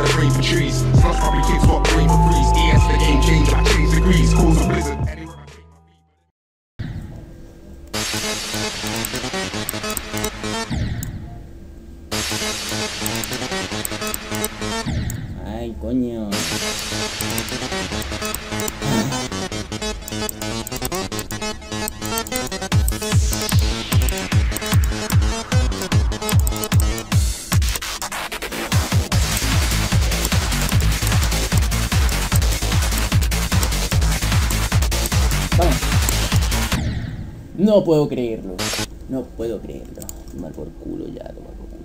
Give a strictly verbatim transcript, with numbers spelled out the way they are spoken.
the brain for trees. Slush probably kids what brain for freeze. E S the game change, I change degrees. Cause a blizzard. Ay, coño. Vamos. No puedo creerlo. No puedo creerlo. Tomar por culo ya, tomar por culo.